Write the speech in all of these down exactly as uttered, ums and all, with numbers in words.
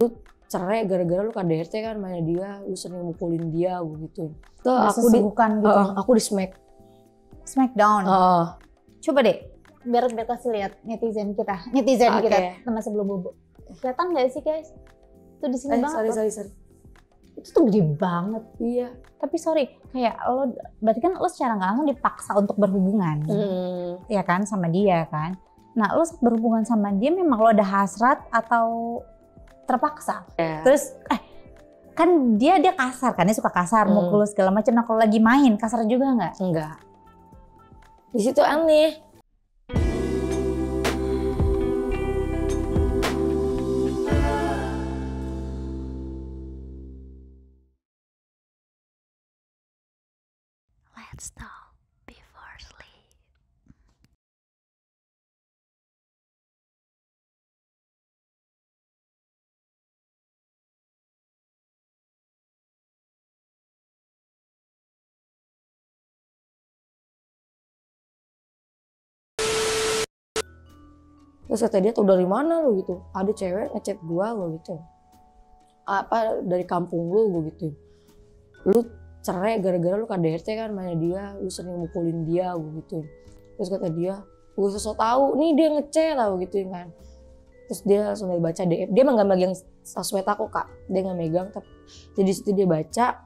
Cerai gara-gara lu K D R T kan mainnya dia, lu sering mukulin dia gitu. Tuh Udah aku di gitu. Uh, aku di smack. Smackdown. Uh. Coba deh, biar biar kasih lihat netizen kita, netizen Okay. kita teman sebelum bobo. Kelihatan nggak sih guys? Tuh di sini Eh, banget. sorry, loh. sorry, sorry. Itu tuh gede banget. Iya. Tapi sorry, kayak lo, berarti kan lo secara nggak langsung dipaksa untuk berhubungan, Hmm. ya kan, sama dia kan. Nah, lo saat berhubungan sama dia memang lo ada hasrat atau terpaksa? Yeah. Terus, eh kan dia dia kasar kan, dia suka kasar, Hmm. mukul segala macam. Nah, kalau lagi main kasar juga nggak? Enggak. Di situ aneh. Let's talk before sleep. Terus kata dia tuh dari mana lu gitu? Ada cewek ngechat gua gua gitu. Apa dari kampung lu gua gitu. Lu cerai gara-gara lu K D R T kan mainnya dia, lu sering mukulin dia gua gitu. Terus kata dia, gua sosok tahu nih dia ngechat tau gitu kan. Terus dia langsung baca D M. Dia emang gak megang sosmed aku kak, dia gak megang. Tapi jadi situ dia baca,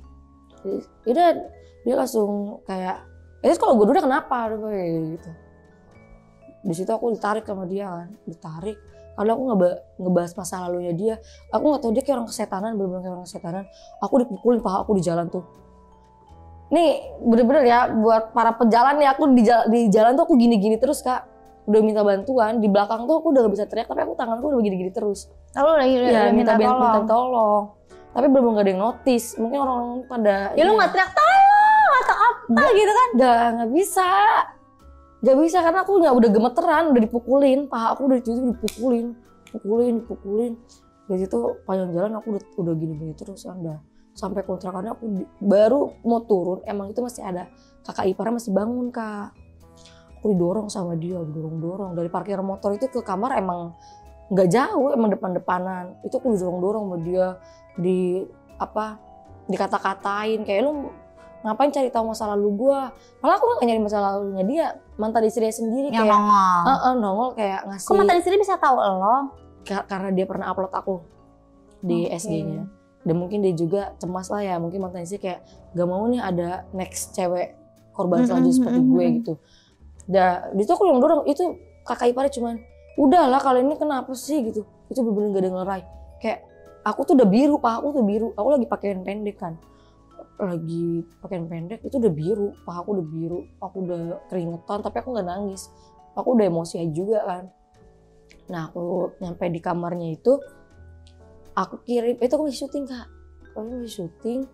udah dia langsung kayak, eh kalau gue udah kenapa gitu. Di situ aku ditarik sama dia kan, ditarik karena aku ngeba ngebahas masa lalunya dia. Aku nggak tahu dia kayak orang kesetanan, bener-bener kayak orang kesetanan. Aku dipukulin paha aku di jalan tuh. Nih bener-bener ya buat para pejalan nih, aku di jalan, di jalan tuh aku gini-gini terus kak. Udah minta bantuan, di belakang tuh aku udah gak bisa teriak, tapi aku tanganku udah begini-gini terus. Lalu lagi Ya udah minta, minta tolong. minta tolong. Tapi belum gak ada yang notice, mungkin orang pada. Ya, ya lu nggak teriak tolong atau apa gak, gitu kan? Gak, nggak bisa. Gak bisa karena aku nggak udah gemeteran, udah dipukulin, paha aku udah itu dipukulin, pukulin, dipukulin. Dari situ panjang jalan aku udah, udah gini-gini terus anda. Sampai kontrakannya aku di, baru mau turun, emang itu masih ada kakak iparnya masih bangun kak. Aku didorong sama dia, didorong-dorong dari parkir motor itu ke kamar emang nggak jauh, emang depan-depanan. Itu aku didorong-dorong sama dia, di apa, dikata-katain kayak lu ngapain cari tahu masa lalu gue. Malah aku nggak nyari masa lalunya dia, mantan istrinya sendiri yang kayak nongol. Uh, uh, nongol kayak ngasih. Kok mantan istri bisa tahu lo? Karena dia pernah upload aku di Okay. S G-nya. Dan mungkin dia juga cemas lah ya, mungkin mantan istri kayak gak mau nih ada next cewek korban selanjutnya mm-hmm. seperti gue gitu. Dah, di situ aku yang dorong, itu kakak iparnya cuman, udahlah kalian ini kenapa sih gitu. Itu bener-bener gak ada ngelerai. Kayak aku tuh udah biru, paha aku tuh biru. Aku lagi pakaian pendek kan. Lagi pakaian pendek, itu udah biru. Paha aku udah biru, aku udah keringetan, tapi aku gak nangis. Aku udah emosi aja juga kan. Nah aku nyampe di kamarnya itu, aku kirim, itu aku masih syuting kak. Aku masih syuting.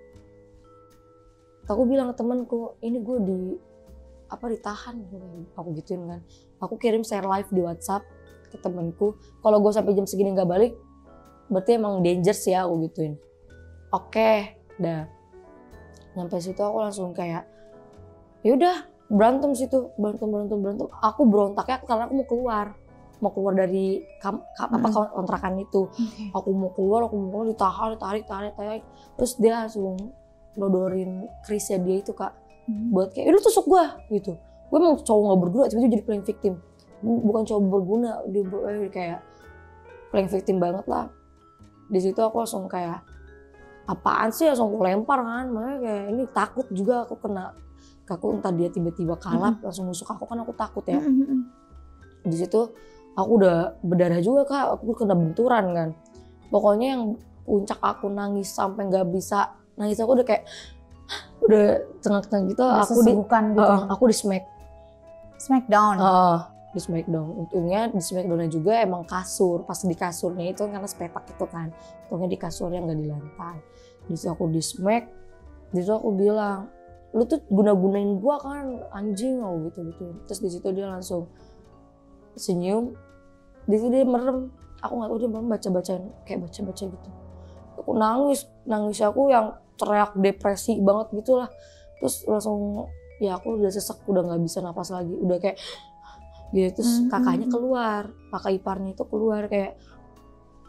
Aku bilang ke temanku, ini gue di apa ditahan, aku gituin kan. Aku kirim share live di WhatsApp ke temanku. Kalau gue sampai jam segini nggak balik, berarti emang dangerous ya, aku gituin. Oke, dah. Nyampe situ aku langsung kayak, yaudah berantem situ, berantem berantem berantem. Aku berontaknya karena aku mau keluar, mau keluar dari kam, kam, apa kontrakan itu. Okay. Aku mau keluar, aku mau keluar, ditahan, tarik, tarik, tarik. Terus dia langsung nodorin kerisnya dia itu kak. Hmm. Buat kayak, lu tusuk gue gitu. Gue emang cowok gak berguna, tiba-tiba jadi playing victim. Bukan cowok berguna, dia kayak playing victim banget lah. Di situ aku langsung kayak, apaan sih, langsung aku lempar kan. Makanya kayak ini takut juga aku kena. Aku entah dia tiba-tiba kalap, mm-hmm. langsung nusuk aku kan aku takut ya. Mm-hmm. Di situ aku udah berdarah juga kak, aku kena benturan kan. Pokoknya yang puncak aku nangis sampai gak bisa nangis, aku udah kayak udah cengak-cengak gitu, udah aku di gitu. Uh, aku di smack smackdown. Uh, di smackdown. Untungnya di smackdownnya juga emang kasur. Pas di kasurnya itu karena sepetak itu kan. Untungnya di kasurnya nggak di lantai. Di situ aku di smack. Di situ aku bilang, lu tuh guna-gunain gua kan anjing, oh gitu gitu. Terus di situ dia langsung senyum. Di situ dia merem. Aku nggak tahu dia merem baca-bacain kayak baca-baca gitu. Aku nangis, nangis aku yang teriak depresi banget gitu lah. Terus langsung ya aku udah sesek, udah nggak bisa napas lagi, udah kayak gitu. Terus mm-hmm. kakaknya keluar, kakak iparnya itu keluar kayak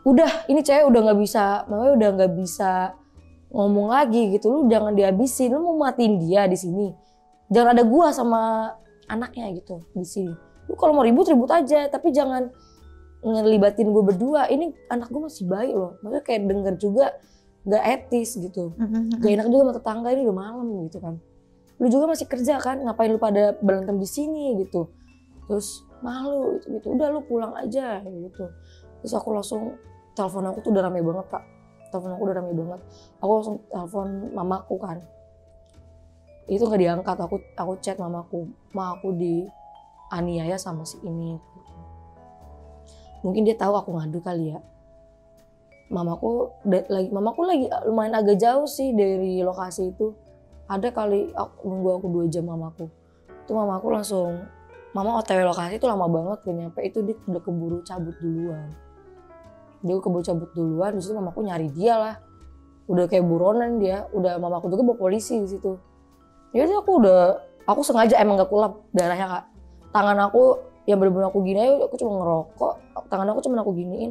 udah ini cewek udah nggak bisa, mamanya udah nggak bisa ngomong lagi gitu, lu jangan dihabisin, lu mau matiin dia di sini, jangan ada gua sama anaknya gitu di sini, lu kalau mau ribut ribut aja tapi jangan ngelibatin gue berdua, ini anak gue masih bayi loh, maksudnya kayak denger juga gak etis gitu, Mm-hmm. gak enak juga sama tetangga, ini udah malam gitu kan, lu juga masih kerja kan, ngapain lu pada berantem di sini gitu, terus malu gitu, gitu. Udah lu pulang aja gitu, terus aku langsung telepon aku tuh udah rame banget kak, telepon aku udah rame banget, aku langsung telepon mamaku kan, itu nggak diangkat, aku aku chat mamaku, ma aku dianiaya sama si ini. Mungkin dia tahu aku ngadu kali ya. Mamaku lagi, mamaku lagi lumayan agak jauh sih dari lokasi itu. Ada kali aku, nunggu aku dua jam mamaku. Itu mamaku langsung, mama O T W lokasi itu lama banget gak nyampe, itu dia udah keburu cabut duluan. Dia keburu cabut duluan, di situ mamaku nyari dia lah. Udah kayak buronan dia, udah mamaku juga bawa polisi di situ. Jadi aku udah, aku sengaja emang gak kulap darahnya kak. Tangan aku yang bener-bener aku gini aja, aku cuma ngerokok, tangan aku cuma aku giniin.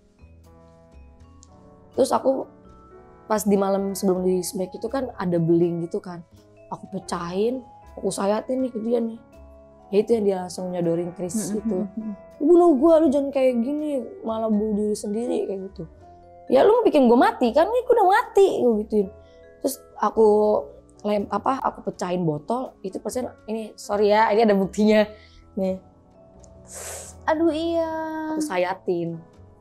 Terus aku pas di malam sebelum di smack itu kan ada beling gitu kan, aku pecahin, aku sayatin nih ke dia nih. Ya itu yang dia langsung nyodorin Chris itu. Bunuh gue, lu jangan kayak gini, malah bunuh diri sendiri kayak gitu. Ya lu mau bikin gue mati kan, ini gue udah mati, gue gituin. Terus aku lem apa, aku pecahin botol, itu persen ini sorry ya, ini ada buktinya nih. Aduh iya. Aku sayatin.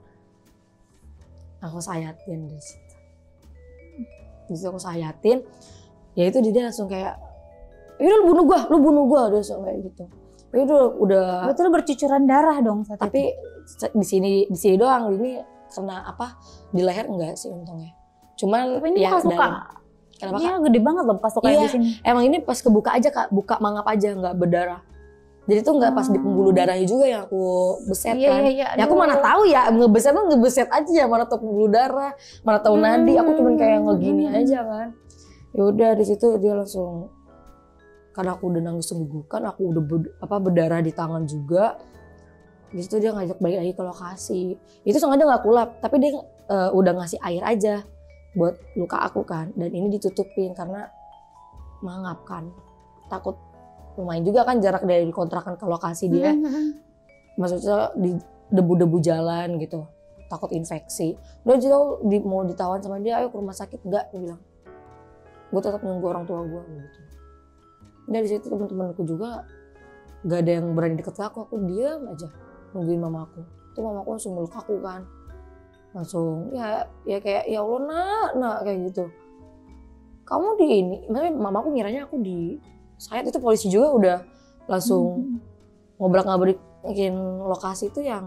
Aku sayatin di situ. Di situ aku sayatin. Ya itu dia langsung kayak, "Yaudah lu bunuh gua, lu bunuh gua." Udah langsung kayak gitu. Ya udah udah Betul bercucuran darah dong saat tapi itu. di sini di sini doang, ini kena apa? Di leher enggak sih untungnya. Cuman Tapi ini ya bekas luka. Kenapa Iya kak? gede banget loh bekas luka Iya. di sini. Emang ini pas kebuka aja kak, buka mangap aja nggak berdarah. Jadi tuh nggak pas di pembuluh darahnya juga yang aku beset Iya, kan. iya, iya. Ya aku mana tahu ya, ngebeset tuh ngebeset aja, mana tahu pembuluh darah, mana tahu nadi. Aku cuman kayak ngegini aja kan. Ya udah di situ dia langsung, karena aku udah nangis senggugukan, aku udah ber, apa berdarah di tangan juga. Di situ dia ngajak balik lagi ke lokasi. Itu sengaja nggak kulap, tapi dia uh, udah ngasih air aja buat luka aku kan. Dan ini ditutupin karena mangap kan, takut. Lumayan juga kan jarak dari kontrakan ke lokasi dia. Maksudnya di debu-debu jalan gitu. Takut infeksi. Udah gitu di, mau ditawan sama dia, ayo ke rumah sakit. Enggak, dia bilang. Gue tetap nunggu orang tua gue gitu. Dan di situ teman-temanku juga gak ada yang berani deket aku. Aku diam aja nungguin mamaku. Itu mamaku langsung meluk aku kan. Langsung ya ya kayak ya Allah nak, nak kayak gitu. Kamu di ini, maksudnya mamaku ngiranya aku di sayat, itu polisi juga udah langsung hmm. ngobrak-ngabrik bikin lokasi itu yang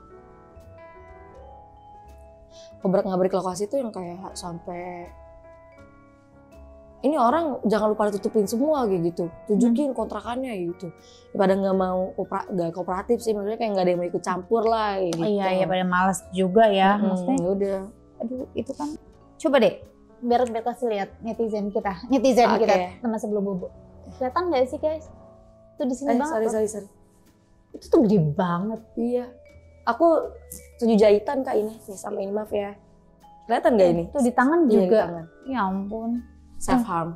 ngobrak-ngabrik lokasi itu yang kayak sampai ini orang jangan lupa ditutupin semua kayak gitu, tunjukin kontrakannya gitu. Pada nggak mau nggak kooperatif sih, maksudnya kayak nggak ada yang mau ikut campur lah gitu. Oh, iya iya pada malas juga ya, hmm, maksudnya. Ya udah. Aduh itu kan, coba deh biar biar kasih lihat netizen kita, netizen okay. kita teman sebelum bobo. Kelihatan nggak sih guys? Itu di sini eh, banget. Sorry loh. sorry sorry. Itu tuh gede banget. Iya. Aku tujuh jahitan kak ini, nih sama ini maaf ya. Kelihatan nggak ini? Tuh di tangan iya, juga. Di tangan. Ya ampun. Self harm.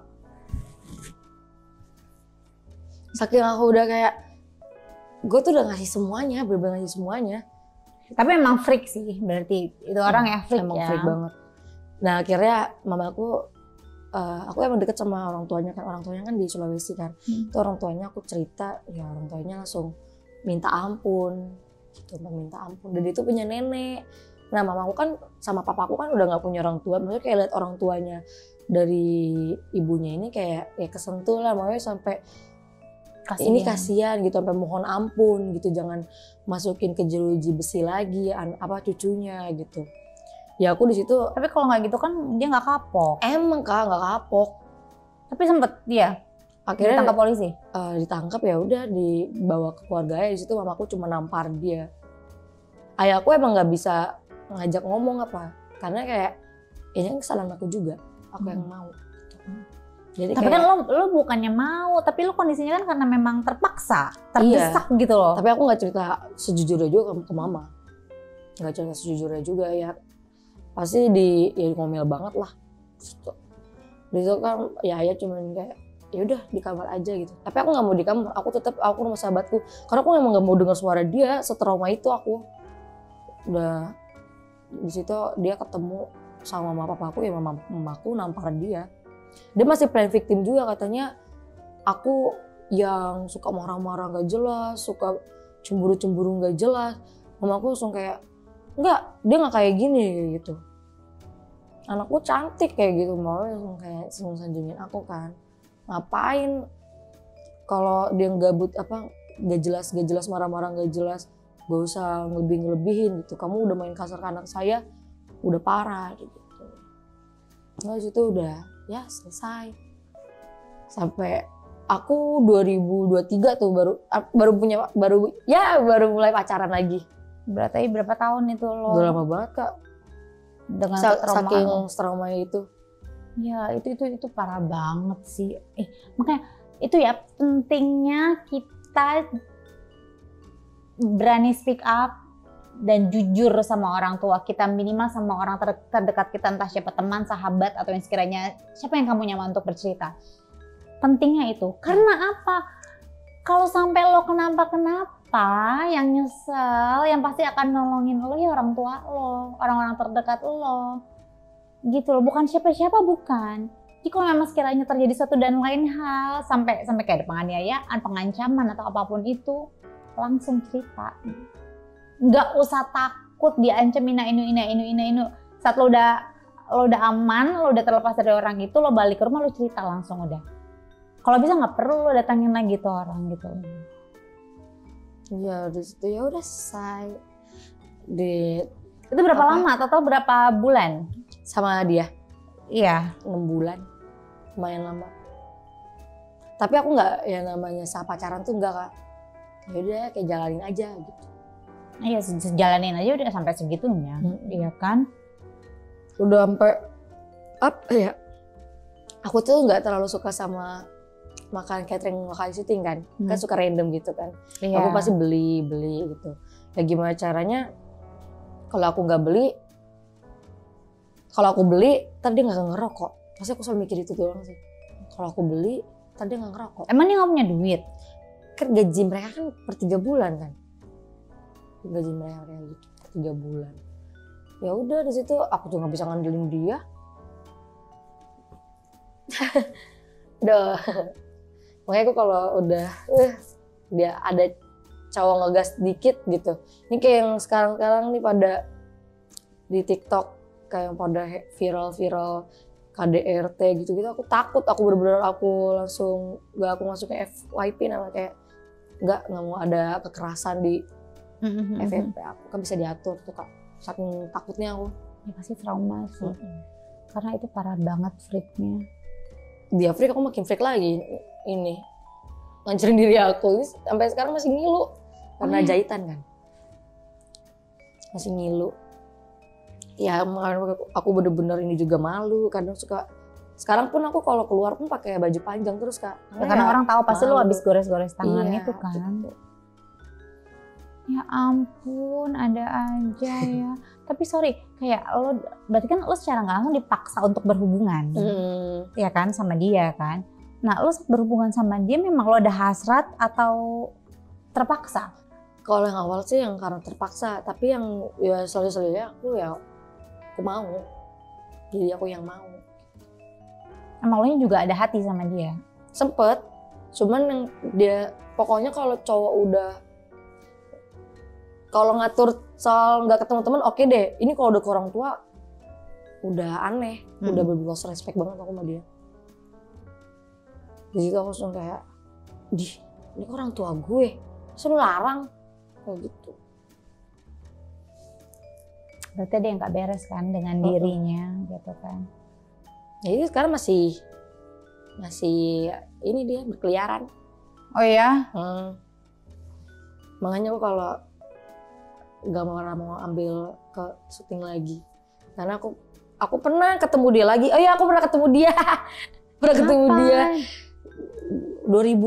Saking aku udah kayak, gue tuh udah ngasih semuanya, bener-bener ngasih semuanya. Tapi emang freak sih, berarti itu orang ya freak emang ya. freak banget. Nah akhirnya mamaku, uh, aku emang deket sama orang tuanya kan, orang tuanya kan di Sulawesi kan. Hmm. Itu orang tuanya aku cerita, ya orang tuanya langsung minta ampun, gitu, minta ampun. Dan dia tuh punya nenek. Nah mamaku kan sama papaku kan udah nggak punya orang tua, maksudnya kayak lihat orang tuanya dari ibunya ini kayak ya kesentuh lah, makanya sampai kasian. Ini kasihan gitu, sampai mohon ampun gitu, jangan masukin ke jeruji besi lagi an, apa cucunya gitu. Ya aku di situ. Tapi kalau nggak gitu kan dia nggak kapok. Emang kak nggak kapok. Tapi sempet dia akhirnya ditangkap polisi. Uh, ditangkap ya udah dibawa ke keluarganya. Di situ mamaku cuma nampar dia. Ayahku emang nggak bisa ngajak ngomong apa, karena kayak ini kesalahan aku juga, aku hmm. yang mau. Jadi tapi kayak, kan lo, lo bukannya mau, tapi lo kondisinya kan karena memang terpaksa, terdesak iya, gitu loh. Tapi aku nggak cerita sejujurnya juga ke, ke mama. nggak cerita sejujurnya juga ya pasti di ya ngomel banget lah gitu. Itu kan ya ayah cuman kayak ya udah di kamar aja gitu. Tapi aku nggak mau di kamar, aku tetap aku rumah sahabatku karena aku emang nggak mau dengar suara dia. Setrauma itu aku udah di situ dia ketemu sama mama papaku ya mama mamaku nampar dia. Dia masih playing victim juga katanya aku yang suka marah-marah nggak jelas, suka cemburu-cemburu nggak jelas. Mamaku langsung kayak enggak, dia nggak kayak gini gitu. Anakku cantik kayak gitu, mau langsung kayak seneng-senengin aku kan. Ngapain kalau dia gabut apa nggak jelas nggak jelas marah-marah nggak jelas gak usah ngelebih-ngelebihin gitu, kamu udah main kasar ke anak saya udah parah gitu. Nah situ udah ya selesai sampai aku dua ribu dua puluh tiga tuh baru baru punya baru ya baru mulai pacaran lagi. Berarti berapa tahun itu lo? Udah lama banget Kak Dengan Sa trauma saking lo. trauma itu. Ya itu itu itu parah banget sih. Eh makanya itu ya pentingnya kita berani speak up dan jujur sama orang tua kita, minimal sama orang ter terdekat kita, entah siapa teman, sahabat atau yang sekiranya siapa yang kamu nyaman untuk bercerita. Pentingnya itu karena apa? Kalau sampai lo kenapa-kenapa, yang nyesel, yang pasti akan nolongin lo ya orang tua lo, orang-orang terdekat lo. Gitu loh, bukan siapa-siapa, bukan. Jadi kalau memang sekiranya terjadi satu dan lain hal sampai sampai kayak ada penganiayaan, pengancaman atau apapun itu, langsung cerita. Nggak usah takut diancam ina inu ina inu ina inu. Saat lo udah lo udah aman, lo udah terlepas dari orang itu, lo balik ke rumah lo cerita langsung udah. Kalau bisa nggak perlu lo datangin lagi tuh orang gitu. Ya udah situ ya udah selesai. Di Itu berapa apa? lama? Total berapa bulan? Sama dia Iya. enam bulan, lumayan lama. Tapi aku nggak ya namanya saat pacaran tuh nggak Kak. Ya udah kayak jalanin aja gitu. Iya, sejalanin aja udah sampai segitunya, Hmm. iya kan? Udah sampai apa ya? Aku tuh nggak terlalu suka sama makan catering lokal syuting kan, Hmm. kan suka random gitu kan. Iya. Aku pasti beli beli gitu. Ya gimana caranya? Kalau aku nggak beli, kalau aku beli, ntar dia nggak ngerokok. Pasti aku selalu mikir itu doang sih. Kalau aku beli, ntar dia nggak ngerokok. Emang dia nggak punya duit? Kan gaji mereka kan per tiga bulan kan. Gaji mereka kayak gitu per tiga bulan. Ya udah di situ aku tuh nggak bisa ngandelin dia. Udah. Makanya aku kalau udah uh, dia ada cowok ngegas dikit gitu. Ini kayak yang sekarang-sekarang nih pada di TikTok kayak yang pada viral-viral K D R T gitu-gitu, aku takut, aku bener-bener aku langsung gak aku masukin F Y P nama kayak nggak nggak mau ada kekerasan di F Y P, aku kan bisa diatur tuh Kak, saking takutnya aku. Ya pasti trauma sih, karena itu parah banget freaknya. Di Afrika aku makin freak lagi ini ngancurin diri aku, ini sampai sekarang masih ngilu karena Oh, iya? jahitan kan, masih ngilu. Ya makanya aku bener-bener ini juga malu, kadang suka sekarang pun aku kalau keluar pun pakai baju panjang terus Kak. Ya, karena orang tahu pasti lo malu. habis gores-gores tangan Iya, itu kan. gitu. Ya ampun, ada aja ya. Tapi sorry, kayak lo berarti kan lo secara nggak langsung dipaksa untuk berhubungan, Hmm. ya kan, sama dia kan. Nah lo saat berhubungan sama dia memang lo ada hasrat atau terpaksa? Kalau yang awal sih yang karena terpaksa, tapi yang ya selalu-selalunya aku ya aku mau, jadi aku yang mau. Emang lo juga ada hati sama dia? Sempet, cuman yang dia pokoknya kalau cowok udah kalau ngatur soal nggak ketemu teman oke deh. Ini kalau udah ke orang tua udah aneh, Hmm. udah berbeda respect banget aku sama dia. Di situ aku langsung kayak, di ini orang tua gue, masa lu larang kayak gitu. Berarti ada yang gak beres kan dengan Uh-uh. dirinya gitu kan. Jadi sekarang masih masih ini dia berkeliaran. Oh ya? Hmm. Makanya aku kalau nggak mau mau ambil ke syuting lagi, karena aku aku pernah ketemu dia lagi. Oh iya aku pernah ketemu dia, pernah ketemu dia dua ribu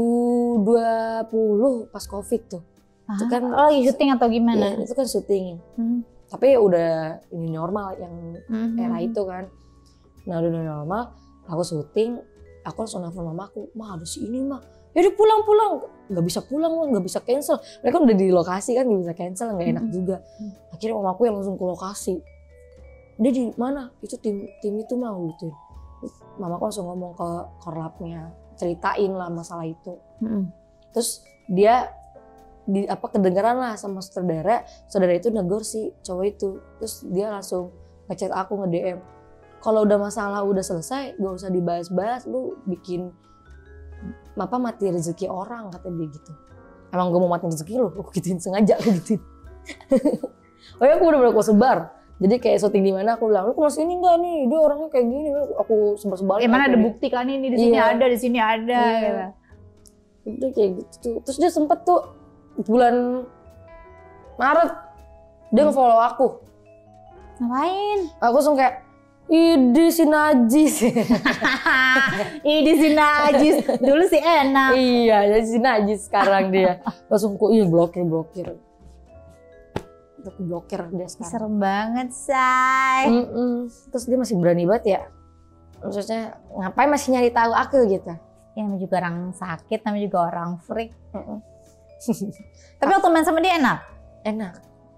dua puluh pas COVID tuh. Ah, Itu kan lo lagi syuting atau gimana? ya, itu kan syuting. Hmm. Tapi udah ini normal yang Mhm. era itu kan. Nah udah normal, aku syuting, aku langsung nelfon mamaku, "Ma harus ini mah." "Yaudah pulang-pulang." "Gak bisa pulang, Ma, gak bisa cancel." Mereka udah di lokasi kan, gak bisa cancel, gak enak Mhm. juga. Akhirnya mamaku yang langsung ke lokasi. "Dia di mana?" "Itu tim tim itu mau," gitu. Mamaku langsung ngomong ke korlapnya, ceritain lah masalah itu. Mhm. Terus dia di apa kedengeran lah sama saudara, saudara itu negor si cowok itu. Terus dia langsung ngechat aku, nge-D M. "Kalau udah masalah udah selesai, gak usah dibahas-bahas, lu bikin apa mati rezeki orang," kata dia gitu. "Emang gue mau mati rezeki lu?" Aku gituin, sengaja aku gituin. Pokoknya aku udah aku sebar. Jadi kayak syuting di mana aku bilang, "Lu kelas ini enggak nih, dia orangnya kayak gini." Aku sebar-sebarin. Ya mana aku ada di- bukti kan ini di sini Iya. ada, di sini ada. Iya. Gitu. Udah kayak gitu. Terus dia sempet tuh bulan Maret dia nge-follow aku. Ngapain? Aku langsung kayak, "Idi si najis." Ih di sini najis. Dulu sih enak. Iya, jadi si najis sekarang dia. Langsung ku, ih blokir blokir. Aku blokir dia sekarang. Serem banget, Say. Mm-mm. Terus dia masih berani banget ya. Maksudnya ngapain masih nyari tahu aku gitu. Ya namanya juga orang sakit, namanya juga orang freak. Mm-mm. Tapi waktu main sama dia enak. Enak.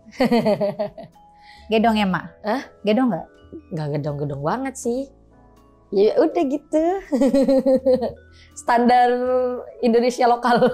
Gedong ya, Mak? Hah? Gedong nggak? Gak gedong-gedong banget sih. Ya udah gitu. Standar Indonesia lokal.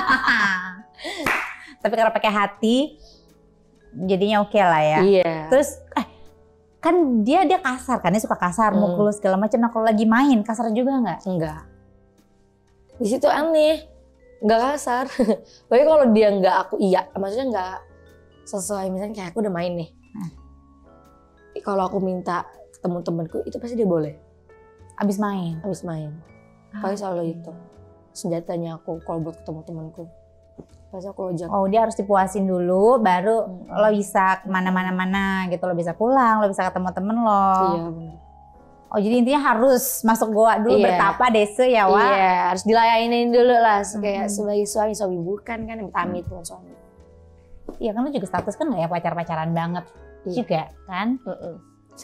Tapi karena pakai hati, jadinya oke lah ya. Iya. Terus, eh, kan dia dia kasar kan, dia suka kasar, Hmm. mukul segala macam. Nah kalau lagi main kasar juga nggak? Enggak. Di situ aneh. Enggak kasar. Pokoknya kalau dia enggak aku iya, maksudnya enggak sesuai misalnya kayak aku udah main nih. Hmm. Kalau aku minta ketemu temanku itu pasti dia boleh Abis main. habis main. Pokoknya selalu itu. Senjatanya aku kalau buat ketemu temanku. Pasti aku ajak. Oh dia harus dipuasin dulu, baru Hmm. lo bisa kemana-mana-mana gitu, lo bisa pulang, lo bisa ketemu temen lo. Iya benar. Oh jadi intinya harus masuk goa dulu, Iya. bertapa dese ya Wak. Iya, harus dilayanin dulu lah kayak Hmm. sebagai suami, suami bukan kan amit-amit bukan suami. Iya kan lo juga status kan gak ya pacar-pacaran banget Iya. juga kan. Heeh.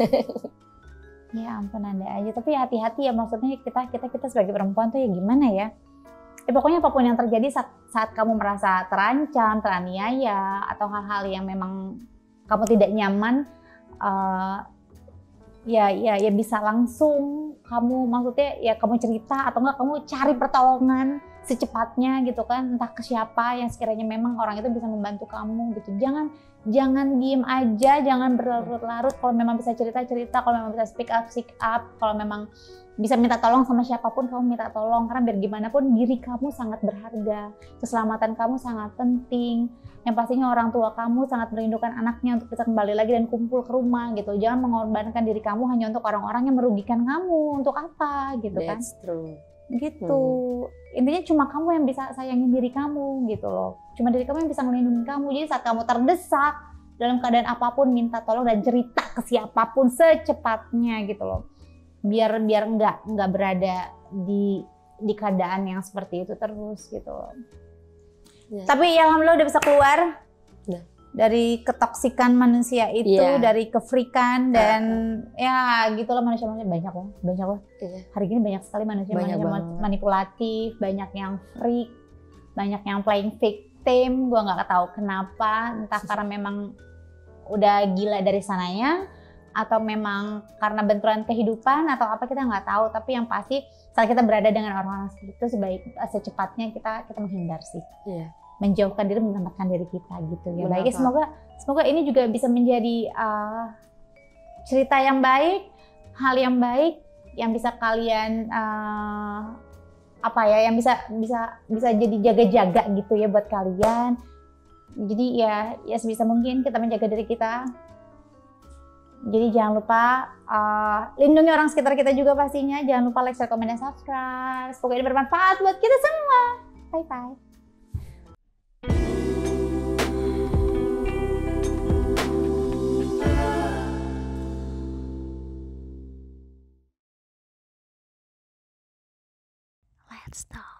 Ya ampun Anda aja, tapi hati-hati ya, maksudnya kita kita kita sebagai perempuan tuh ya gimana ya. Ya pokoknya apapun yang terjadi saat, saat kamu merasa terancam, teraniaya, atau hal-hal yang memang kamu tidak nyaman, eh, ya ya ya bisa langsung kamu, maksudnya ya kamu cerita atau enggak kamu cari pertolongan secepatnya gitu kan, entah ke siapa yang sekiranya memang orang itu bisa membantu kamu gitu. Jangan jangan diem aja, jangan berlarut-larut. Kalau memang bisa cerita-cerita, kalau memang bisa speak up, speak up. Kalau memang bisa minta tolong sama siapapun, kamu minta tolong. Karena biar gimana pun diri kamu sangat berharga, keselamatan kamu sangat penting. Yang pastinya orang tua kamu sangat merindukan anaknya untuk bisa kembali lagi dan kumpul ke rumah gitu. Jangan mengorbankan diri kamu hanya untuk orang-orang yang merugikan kamu. Untuk apa gitu kan? That's true. Gitu. Intinya cuma kamu yang bisa sayangin diri kamu gitu loh. Cuma diri kamu yang bisa melindungi kamu. Jadi saat kamu terdesak dalam keadaan apapun, minta tolong dan cerita ke siapapun secepatnya gitu loh. Biar biar nggak nggak berada di di keadaan yang seperti itu terus gitu loh. Ya. Tapi ya alhamdulillah udah bisa keluar Udah. dari ketoksikan manusia itu, Iya. dari kefrikan dan ya gitulah manusia-manusia banyak loh, banyak loh. Iya. Hari ini banyak sekali manusia-manusia Banyak ma- banget. manipulatif, banyak yang freak, banyak yang playing victim. Gua nggak tahu kenapa, entah karena memang udah gila dari sananya atau memang karena benturan kehidupan atau apa, kita nggak tahu. Tapi yang pasti saat kita berada dengan orang-orang seperti itu, sebaik secepatnya kita kita menghindar sih, Iya. menjauhkan diri, menyelamatkan diri kita gitu ya. Benar, Baiknya Kak. semoga semoga ini juga bisa menjadi uh, cerita yang baik, hal yang baik yang bisa kalian uh, apa ya, yang bisa bisa bisa jadi jaga-jaga gitu ya buat kalian. Jadi ya ya sebisa mungkin kita menjaga diri kita. Jadi jangan lupa uh, lindungi orang sekitar kita juga pastinya. Jangan lupa like, share, komen, dan subscribe. Semoga ini bermanfaat buat kita semua. Bye bye. Let's talk.